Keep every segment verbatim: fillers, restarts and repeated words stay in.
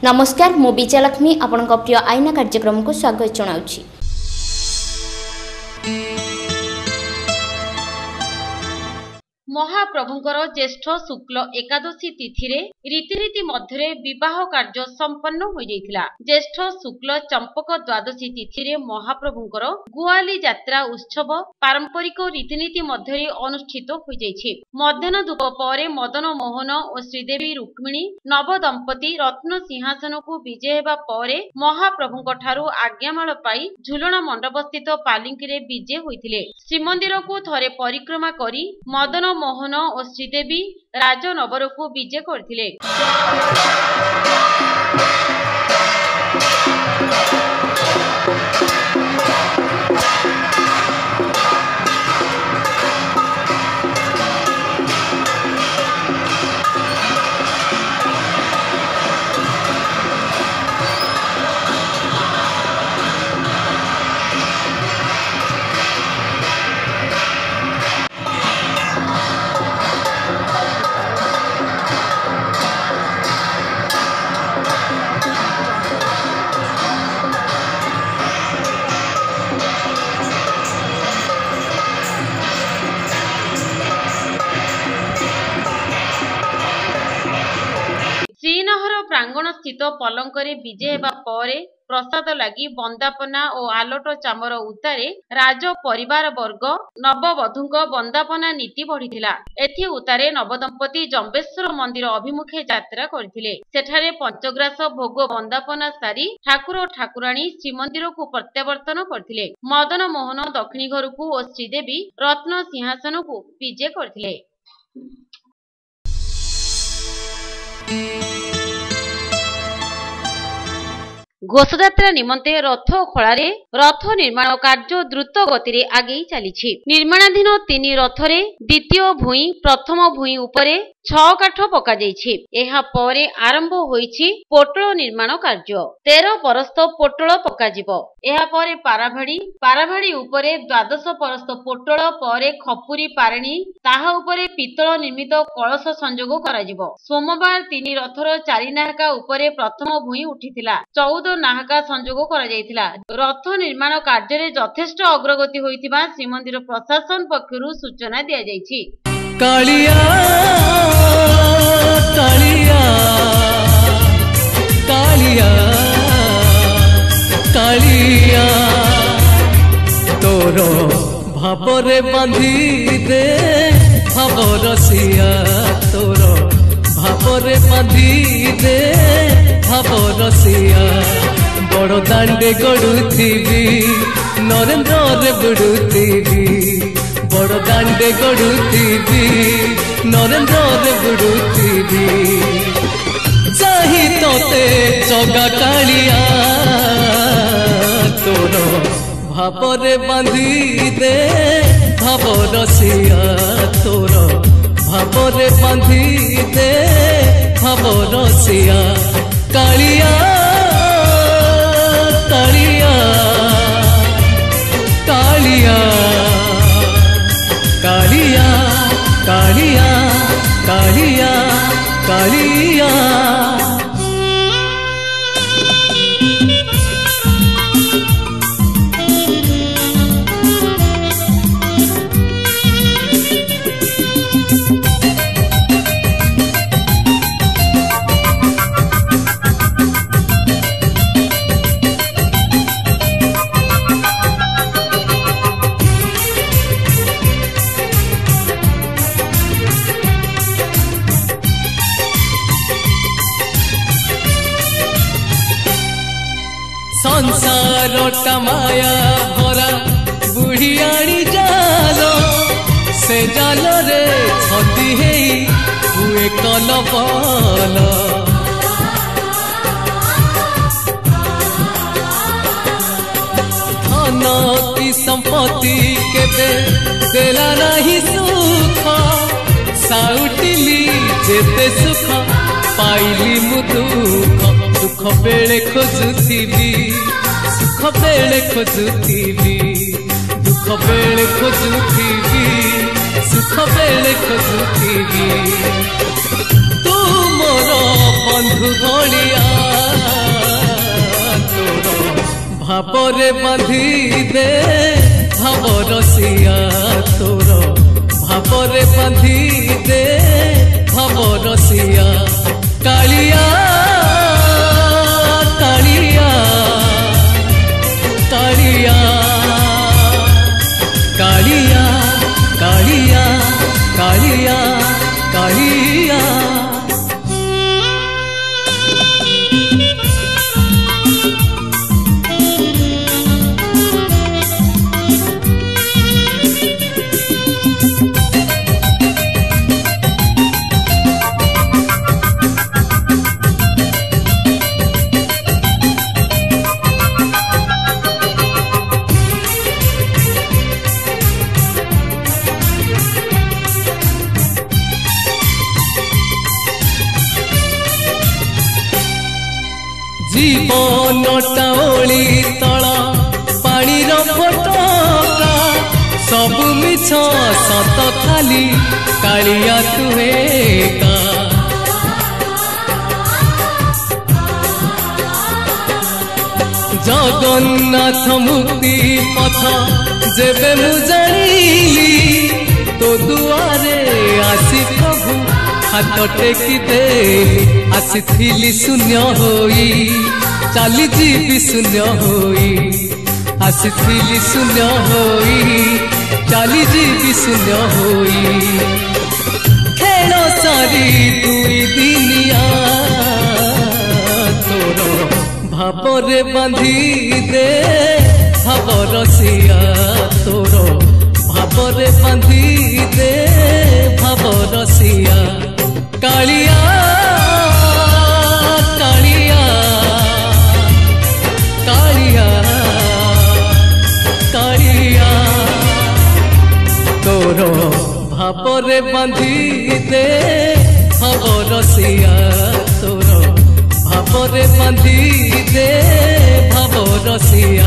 नमस्कार, मु विजयलक्ष्मी आपण प्रिय आईना कार्यक्रम को स्वागत जनाउछि। महाप्रभुंकर ज्येष्ठ शुक्ल एकादशी तिथि रे रीतिरीति मध्य विवाह कार्य संपन्न हो जाइथिला। ज्येष्ठ शुक्ल चंपक द्वादशी तिथि रे महाप्रभुंकर गुआली यात्रा उत्सव पारंपरिक रीतिनीति मध्य अनुष्ठित हो जाइछि। मध्याह्न धूप पर मदन मोहन और श्रीदेवी रुक्मिणी नव दंपति रत्न सिंहासन को विजय हेबा पर महाप्रभुंक ठारू आज्ञामाल पाई झुलना मंडप स्थित पालिंकी रे विजय होइथिले। श्रीमंदिर को थरे परिक्रमा करी मदन मोहन और श्रीदेवी राजनगर को विजय करथिले। श्रीनगर प्रांगण स्थित पलंकरे विजय हेबा परे प्रसाद लगी बंदापना और आलोट चामर उतारे राज परिवार वर्ग नववधूक बंदापना नीति बढ़िथिला। एथि उतारे नवदंपति जम्बेश्वर मंदिर अभिमुखे यात्रा करथिले। सेठारे पंचग्रास भोग बंदापना सारी ठाकुर ठाकुराणी श्रीमंदिर को प्रत्यावर्तन करथिले। मदन मोहन दक्षिणी घर को और श्रीदेवी रत्न सिंहासन को विजय करथिले। घोषयात्रा निमंते रथ खଳାରେ रथ निर्माण कार्य द्रुत गति रे आगे चली। निर्माणाधीन तीन रथरे द्वितीय भूई प्रथम भूई उपरे छह काठ पका जाइछि। एहा परे आरंभ होइछि पोटल निर्माण कार्य। तेरह परस्त पोटल पका जिवो। एहा परे पाराभाड़ी पाराभाड़ी उपरे द्वादश परस्त पोटल परे खपुरी पारणी ताहा उपरे पितल निर्मित कलश संजोग करा जिवो। सोमवार तीन रथर चारि नाहका उपरे प्रथम भूई उठिथिला। चौदह नाहका संजोग करा जाइथिला। रथ निर्माण कार्य रे यथेष्ट अग्रगति होइथिबा श्रीमंदिर प्रशासन पक्षरु सूचना दिया जाइछि। कालिया कालिया कालिया कालिया तोर भावरे बांधी दे भाव रसिया तोर भावरे बांधी दे भाव रसिया बड़ दांडे गड़ुथी नरेंद्र रे बुड़ुथी बड़ दांडे गड़ुथी नरेंद्र रे बुड़ुथी चाही तोते जगा कालिया तोर भावरे बांधी दे भाव रसिया तोर भावरे बांधी दे भाव रसिया कालिया कालिया कालिया कालिया कालिया कालिया कालिया संसार टमाया भरा बुढ़ियाणी जाल से जाल रे छंदी हेई हुए कल बल धन की संपत्ति केबे देला नहीं सुख साउटिली जेते सुख पाइली मु दुख सुख बेले खोजुथी सुख बेले खोजुथी दुख बेले खोजुथी सुख बेले खोजुथी तू मोर बंधु भलिया भावरे बांधी दे भाव रसिया तोर भावरे बांधी दे भाव रसिया कालिया कालिया कालिया कालिया कालिया कालिया कालिया जीवन टाओली तला पानी फटका सब मिछ सत खाली कालिया तुहे का जगन्नाथ मुक्ति पथ जेबे मु जानिली तो दुआरे आसी प्रभु हाथ टेकी दे आसी शून्य होई चली जीवी शून्य होई आसी शून्य होई चली जीवी शून्य होई खेल सारी दुई दिनिया तोर भावरे बांधी दे भाव रसिया तोर भावरे बांधी दे भाव रसिया कालिया कालिया कालिया कालिया तोर भावरे बांधी दे भाव रसिया तोर भावरे बांधी दे भाव रसिया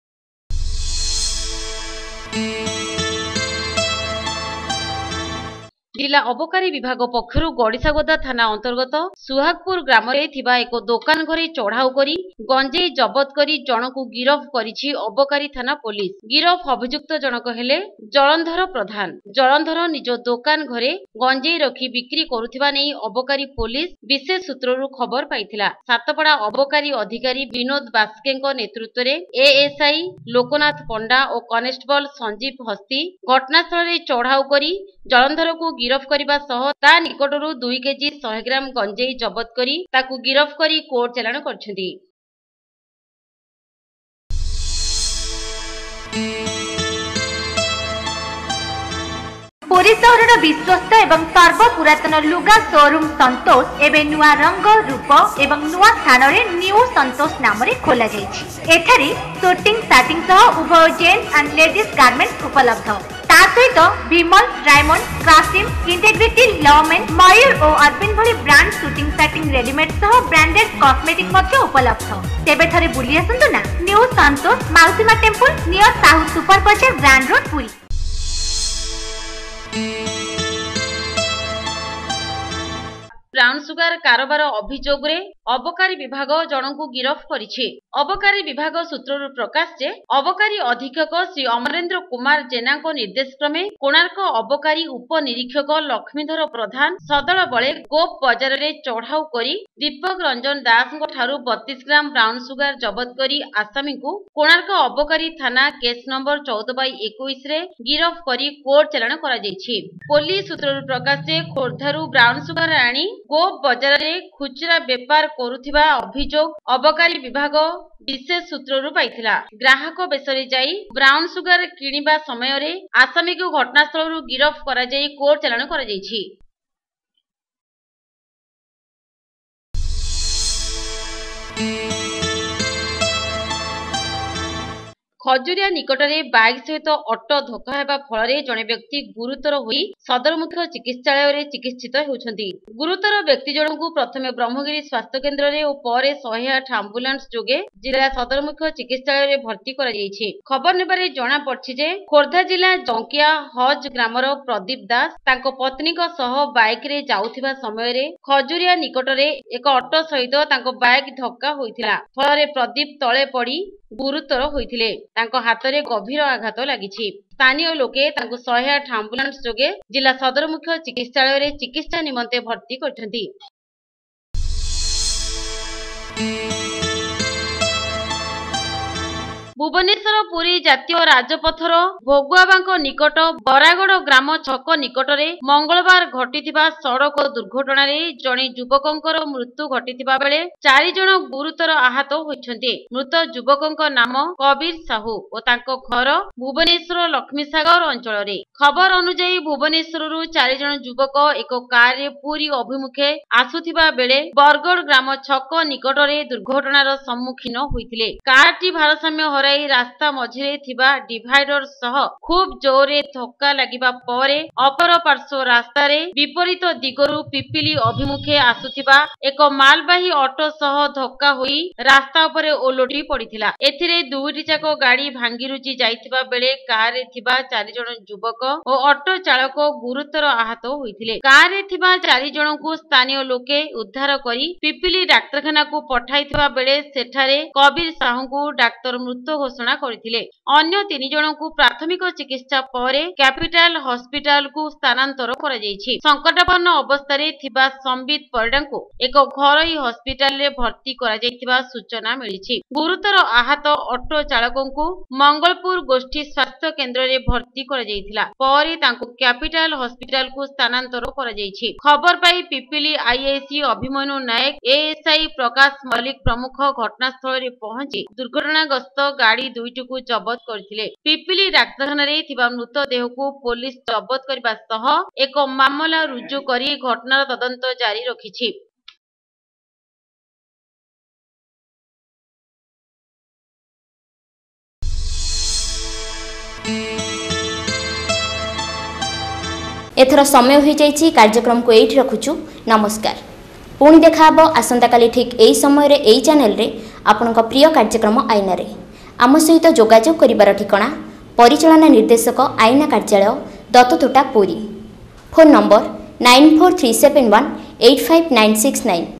जिला अबकारी विभाग पक्षर गड़िसागोदा थाना अंतर्गत सुहागपुर ग्राम एक दुकान घरे चढ़ाऊ करी गंजेई जबत करी जनकु गिरफ करिछि अबकारी थाना पुलिस। गिरफ अभियुक्त जनक हेले जलंधर प्रधान। जलंधर निज दुकान घरे गंजेई रखी बिक्री करुथिबा नै अबकारी पुलिस विशेष सूत्ररु खबर पाइथिला। सातपड़ा अबकारी अधिकारी विनोद बास्केଙ୍କ नेतृत्व में एएसआई लोकनाथ पंडा और कनेस्टेबल संजीव हस्ती घटनास्थल में चढ़ाऊ करी जलंधर को गिरफ करने सह ता निकटरू दुई केजी सौ ग्राम गंजेई जबत करी ताकू गिरफ करी कोर्ट चालाण करछन्ती। पुरी सहर विश्वस्त एवं सर्व पुरातन लुगा शोरूम संतोष एवं नुआ रंग रूप एवं नुआ स्थान न्यू संतोष नाम खोल जाइए। शूटिंग स्टार्टिंग सह उभय जेंट्स एंड लेडीज गारमेंट्स उपलब्ध। ता सहित विमल डायमंड क्रासिम इंटेग्रिटी लॉमेन मयूर और अरविंद भली ब्रांड शूटिंग स्टार्टिंग रेडीमेड सह ब्रांडेड कॉस्मेटिक मध्य उपलब्ध। तेबे थरे बुली आसंतु ना new Santosh Mausima temple near Sahu super bazaar brand road Puri. Brown sugar कारोबार अभियोग रे अबकारी विभाग जनकु गिरफ करिछि। अबकारी विभाग सूत्ररु प्रकाश जे अबकारी अधीक्षक श्री अमरेंद्र कुमार जेनाको निर्देश क्रमे कोणार्क अबकारी उपनिरीक्षक लक्ष्मीधर प्रधान सदल बळे गोप बाजार रे चढ़ाऊ करी दीपक रंजन दास ठारू बत्तीस ग्राम ब्राउन सुगार जबत करी आसामी को कोणार्क अबकारी थाना केस नंबर चौदह बाई इक्कीस रे गिरफ करी कोर्ट चालाण करा जायछि। पुलिस सूत्ररु प्रकाश जे खोर्धारू ब्राउन सुगार आनी गोप बाजार रे खुचरा बेपार करुथिबा अभियोग अबकारी विभाग विशेष सूत्ररु पाइथिला। ग्राहक बेसरे जाई ब्राउन सुगार किनिबा समय रे आसामी को घटनास्थलरु गिरफ करा जाई कोर्ट चालाण करा जायछि। खजुरिया निकटरे बाइक सहित ऑटो धक्का हेबा फଳରେ जणे व्यक्ति गुरुतर होई सदर मुख्य चिकित्सालय रे चिकित्सित होउछन्ती। गुरुतर व्यक्ति जनकु प्रथमे ब्रह्मगिरी स्वास्थ्य केन्द्र रे ओ परे एक सौ आठ एम्बुलेंस जोगे जिला सदर मुख्य चिकित्सालय रे भर्ती करा जायछि। खबर नेबारे जणा पड़छि जे खोर्धा जिला जंकिया हज ग्रामर प्रदीप दास तांको पत्नीक सह बाइक रे जाउथिबा समय रे खजुरिया निकटरे एक ऑटो सहित तांको बाइक धक्का होइथिला। फଳରେ प्रदीप तळे पड़ी गुरुतर होइथिले। तांको हातरे गभीर आघात लागिछि। स्थानीय लोके तांको एक सौ आठ आम्बुलांस जोगे जिला सदर मुख्य चिकित्सालय रे चिकित्सा निमंते भर्ती करछन्ती। भुवनेश्वर पुरी जातीय राजपथर भोगुआबांक निकट बरागड़ ग्राम छक निकटरे मंगलवार घटिथिबा सड़क दुर्घटना जणे युवकंकर मृत्यु घटिथिबा बेले चारि जण गुरुतर आहत होइछन्ते। मृत युवकंक नाम कबीर साहू ओ तांको घर भुवनेश्वर लक्ष्मीसागर अंचल रे। खबर अनुसार भुवनेश्वररू चारि जण युवक एक कार रे पुरी अभिमुखे आसुथिबा बेले बरगड़ ग्राम छक निकटरे दुर्घटनार सम्मुखीन होइथिले। कारटी भारसाम्य हराई रास्ता मझिरे थिबा डिवाइडर सह खूब जोरे धक्का लागिबा परे अपर पार्श्व रास्ता रे विपरीत दिगरु पिपिली अभिमुखे आसुथिबा एक मालबाही ऑटो सह धक्का होई रास्ता उपरे ओलोटी पड़िथिला। एथिरे दुईटी जाक गाड़ी भांगी रुची जाइथिबा बेले कार रे थिबा चारि जण युवक ओ ऑटो चालक गुरुतर आहत होइथिले। कार रे थिबा चारि जणकु स्थानीय लोके उद्धार करी पिपिली डाक्तरखाना को पठाइथिबा बेले सेठारे कबीर साहूଙ୍କୁ डाक्तर मृत घोषणा करथिले। अन्य तीन जणकु प्राथमिक चिकित्सा परे कैपिटल हॉस्पिटल को स्थानांतर करा जायछि। संकटापन्न अवस्था रे थिबा संबित परिडांको एक घरोई हॉस्पिटल रे भर्ती करा जायथिबा सूचना मिलिछि। गुरुतर आहत ऑटो चालकଙ୍କୁ मंगलपुर गोष्ठी स्वास्थ्य केंद्र रे भर्ती करा जायथिला। परे तांको कैपिटल हॉस्पिटल को स्थानांतर करा जायछि। खबर पाई पिपिली आईआईसी अभिमन्यु नायक एएसआई प्रकाश मल्लिक प्रमुख घटनास्थल रे पहुंची दुर्घटनाग्रस्त गाड़ी दुईटी को जबत करथिले। पिपिली डाक्तरखाना रे थिबा मृतदेह को पुलिस जबत करबा सह एक मामला रुजु करी घटनार तदंत जारी रखिछि। एथर समय हो जाइछि। कार्यक्रम को एठी रखुछु। नमस्कार। पुणी देखा आसंता काली ठीक एई समय रे एई चैनल रे आपनका प्रिय कार्यक्रम आईना रे। आम सहित जोगाजोग करिबार ठिकाना परिचालना निर्देशक आईना कार्यालय Dattatota Puri. Phone number nine four three seven one eight five nine six nine.